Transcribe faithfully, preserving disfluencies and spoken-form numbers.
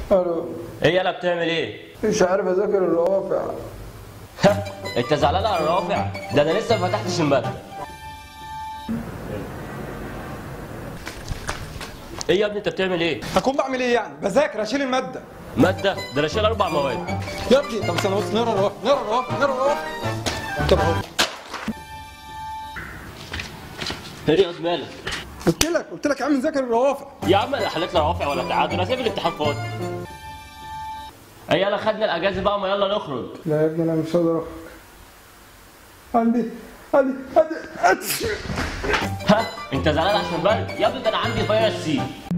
الو. ايه يالا بتعمل ايه؟ مش عارف اذاكر الروافع. ها انت زعلان على الرافع؟ ده انا لسه ما فتحتش الماده. ايه يا ابني انت بتعمل ايه؟ هكون بعمل ايه يعني؟ بذاكر اشيل الماده. ماده؟ ده انا شايل اربع مواد. يا ابني طب استنى بص، نقرا الروافع نقرا الروافع نقرا الروافع. طب اهو. ايه يا مالك؟ قلت لك قلت لك يا عم نذاكر الروافع. يا عم لا حلت لا رافع ولا تعادل، انا سايب الامتحان فاضي. ايه يلا خدنا الاجازه بقى، ما يلا نخرج. لا يا ابني انا مش هقدر اخرج. عندي عندي عندي ها انت زعلان عشان برد؟ يا ابني ده انا عندي فيروس سي.